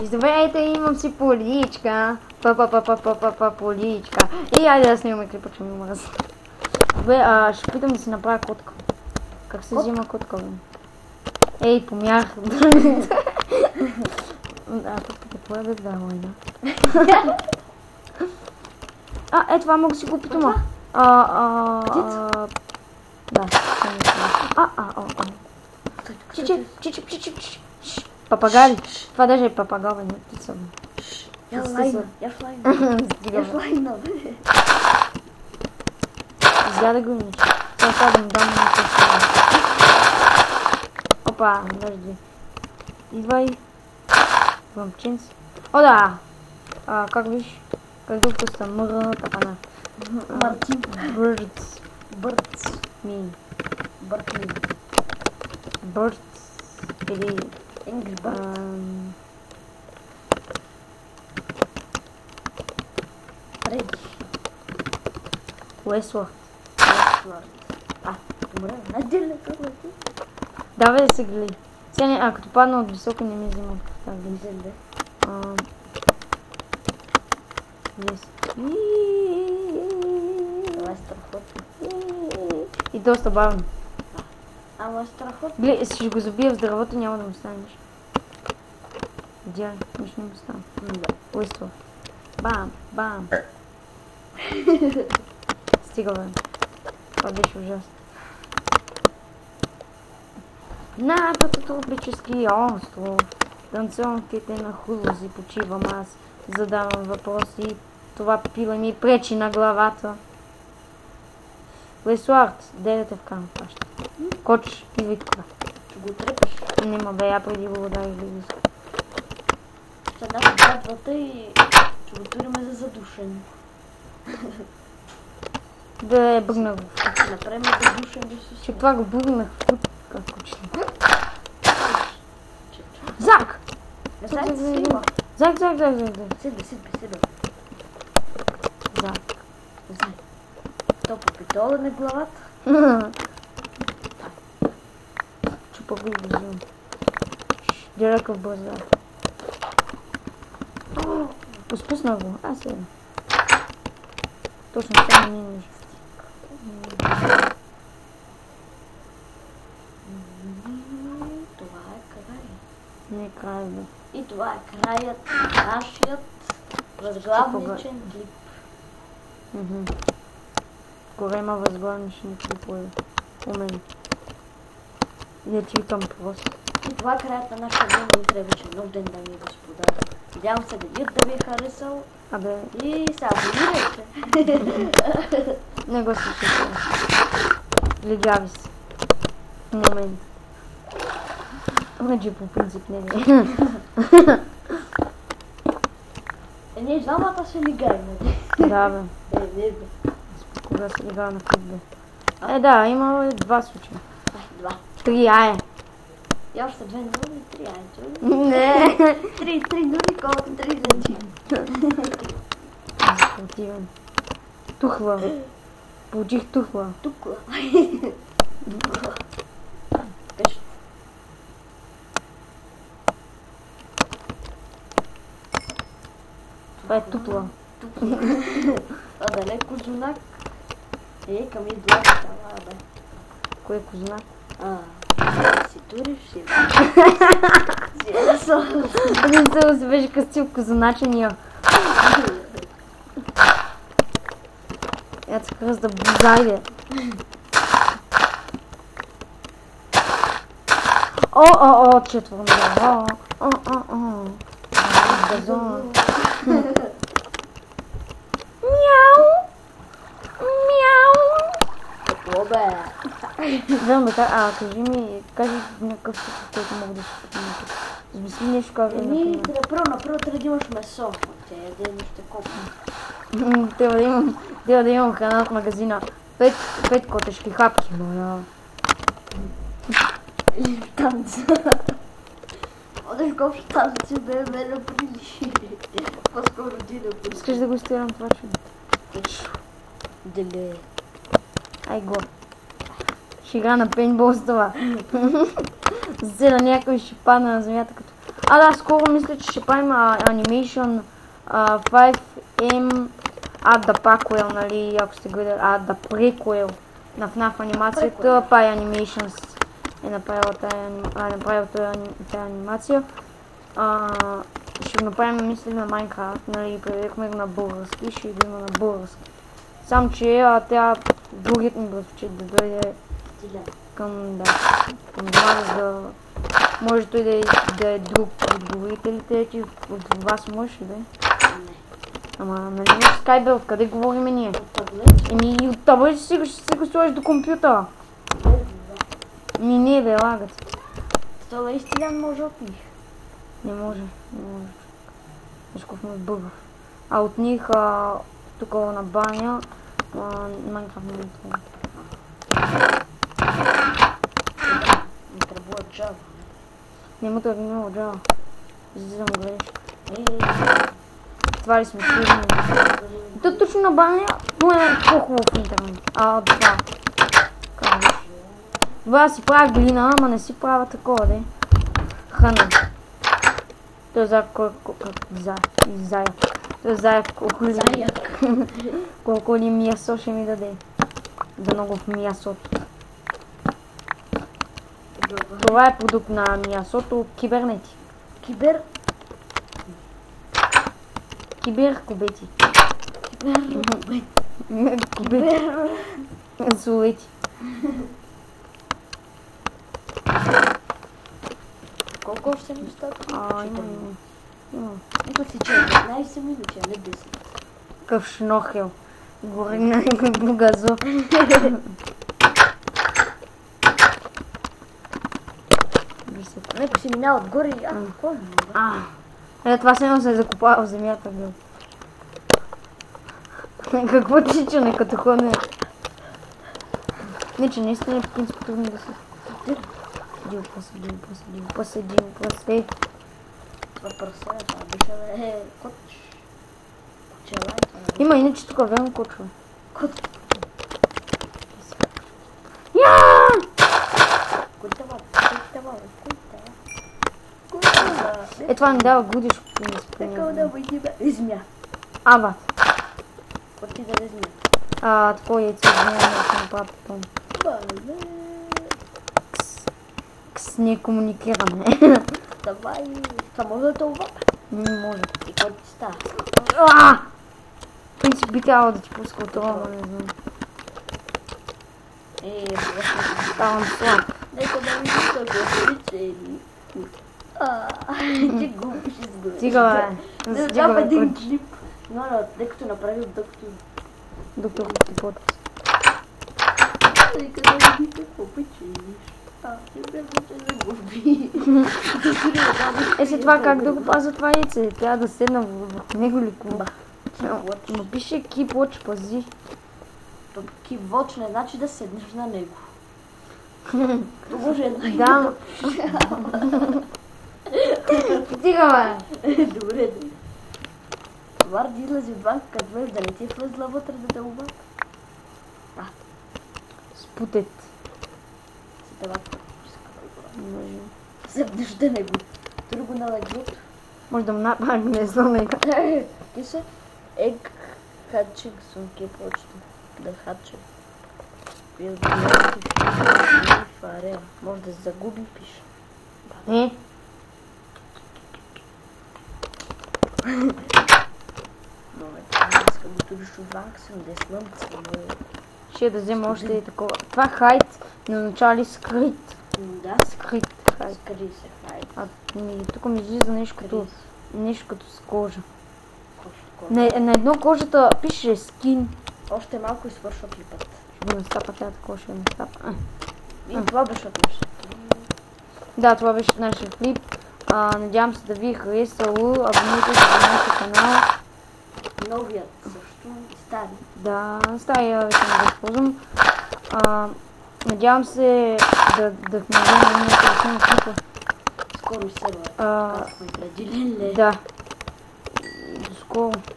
Здравейте, имам си поличка. Поличка. И айде да снимаме клипа, че ми мръзна. Добре, ще питам да си направя котка. Как се взима котка, бе? Ей, помях. Тук какво е, бе, да, война. Това мога да си го питам. Да. Чичи. Папагали. Това даже е папагал, не птица. Я слайна. Изяда го иначе. Това да му дам на това. Опа, дожди. Идвай. Вамчинц. О, да! Как виж? Как докато съм мъгъна тапана. Мартин. Birds. Me. Birds. Или... Angry Bird. Фредди. Уеслър. Добре. Надели какво е ти? Давай да се гледай. Сега като падна от високо не ми взима така Гледай. Това е страхотно. И доста бавно. Ама е страхотно. Гледай, ще го забия в здравото, няма да му стане нищо. Видя, нищо не му стане. Уеслър. Бам. Стига, бе. Това беше ужасно. На пътотропически остров. Танцонките на хулузи почивам аз. Задавам въпроси. Това пила ми пречи на главата. Лесуард, дедете в кана паща. Коч, идвай тук. Ще го трепаш. Нема бе, я преди го ударих близко. Ще дам братвата и ще го туриме за задушен. Да бъгна го. Ще направим задушен да се Че това го бъгнах в кут. Как учили. Зак! Зак. Седа. Зак. То по питола на главата. Чупа го и го взимам. Директно в базар. Изпусна го. Сега. Точно сега не е нужно. Това е край. Не е край, бе. И това е краят на нашият възглавничен клип. Кога има възглавнични клипове у мен. Не ти викам просто. И това е краят на нашия ден. Утре вече нов ден, дами и господа. Надявам се видеото да ви е харесал. И се абонирайте. Не го слушайте. Легави се. В момент. Значи по принцип не е. Ние двамата се легаем. Да, бе. Не. Кога се легава на клип, бе. Да, има 2 случая. 2. 3, И още 2 нули и 3, Не. 3 нули, колко 3 лечи. Спортивен. Тухла. Получих тухла. Тукла. Това е тупла. А дале козунак. Към и длата, бе. Кой е козунак? Си туриш си. Един село се беше къстил козуначения. Я се кръста бузайде. Четвърно. Газон. Мяу! Какво бе? Знам бе, кажи някакъв случай, който мога да се потъмня. Измисли нещо как да например. Направо трябва да имаш месо. Те яде нещо копно. Трябва да имам храна от магазина. 5 котешки хапки. Танца. Одеш го в танци, бе, мене прилиши. По-скоро ти да прилиши. Искаш да го стирам това човек? Деле. Ай го. Ще игра на пейнтбол с това. Зелен някой ще падне на земята като... Да, скоро мисля, че ще правим Animation 5M The Prequel, нали, ако сте гледали, The Prequel на FNAF анимацията, Pie Animations е направил тази анимация. Ще го направим, мисля, на Minecraft, нали, предадехме го на български, ще го има на български. Само, че тя другият ми гласче да дойде към вас, да може той да е друг от говорителите, че от вас може да е. Ама, нали, Skype, откъде говорим ние? От таблет? Еми, от таблет ще си го сложиш до компютъра. Не, бе, лагат. Това истина може от них. Не може. Ешков ме бъгав. От них, тук на баня, Minecraft не е това. Не трябва Java. Не му тръгнало Java. Излизам грешка. Това ли сме сигурни? То точно на баня, но е по-хубаво в интернет. Това. Как беше? Това си правя глина, ама не си правя такова, де. Храна. Той заек колко ли мясо ще ми даде. За много в мясото. Това е продукт на мясото кибернети. Киберкубети. Зулети. Колко още ми остат? Има. Ето си 15 минути, а не 10. Къв шнохел. Горе на някой газо. Некой си минава отгоре и какво е? Това се едно се е закопава в земята. Какво ти чуне като ходне? Не, че наистина е по принцип трудно да се... Посадил. Това пръсе, това биша да е коч. Кучела е това. Има иначе тук верно кочва. Кот. Това не дава гудиш. Така да бъде измя. Бат. Какво ти да измя? Такова яйце измя, да се направя потом. Не комуникираме. Давай. Това може да това? Не може. И какво ти става? В принцип би трябвало да ти пуска от това, но не знам. Ставам слаб. Нека да ми пуска гласовици. Ти губиш изглежда. Стига, бе. Да дам един клип. Но, декато направил доктор Кипот. Нека да види какво печелиш. Не бе да губи. След това как да го пазя това яйце? Трябва да седна в него ли куба? Но пише Keep Watch, пази. Keep Watch не значи да седнеш на него. Може една да. Стига, бе. Добре, да. Това да излази отвън, като веш да не ти е влезла вътре да те убавя. Спутет. Си това седнеш да него. Друго на леглото. Може да му направим нещо лега. Ти се Egg Hatching сумки почта. Да хаче. Може да се загуби, пише. Искам да туриш отвън, съм да е слънце. Ще да взема още и такова. Това хайт не означава ли скрит? Да. Скрит. Скри се хайт. Тук ми излиза нещо като с кожа. На едно кожата пише скин. Още малко и свършва клипът. Ще го настапа тази такова, ще го настапа. И това беше от нашата. Да, това беше нашия клип. Надявам се да ви е харесало. Абонирайте се за нашия канал. Новият също и стари. Да, стария вече не го използвам. Надявам се да вдъхновим на клипа. Скоро се бъде. Аз съм определен. Да. До скоро.